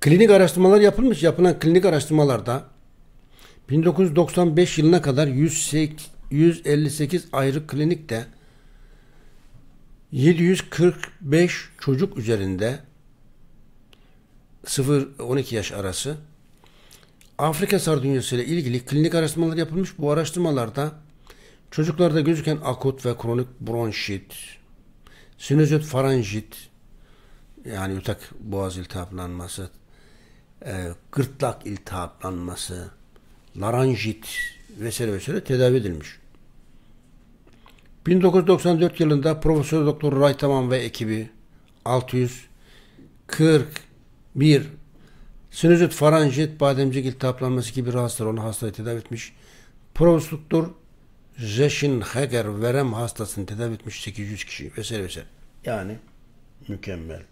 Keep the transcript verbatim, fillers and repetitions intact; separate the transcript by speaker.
Speaker 1: Klinik araştırmalar yapılmış. Yapılan klinik araştırmalarda bin dokuz yüz doksan beş yılına kadar yüz elli sekiz ayrı klinikte yedi yüz kırk beş çocuk üzerinde sıfır on iki yaş arası Afrika sardunyası ile ilgili klinik araştırmalar yapılmış. Bu araştırmalarda çocuklarda gözüken akut ve kronik bronşit, sinüzit faranjit, yani yutak boğaz iltihaplanması, e, gırtlak iltihaplanması, laranjit vesaire vesaire tedavi edilmiş. bin dokuz yüz doksan dört yılında Profesör Doktor Raytaman ve ekibi altı yüz kırk bir sinüzit faranjit, bademcik iltihaplanması gibi rahatsızlar olan hastayı tedavi etmiş. Profesör Doktor Zeschenhager verem hastasını tedavi etmiş sekiz yüz kişi vesaire vesaire. Yani mükemmel.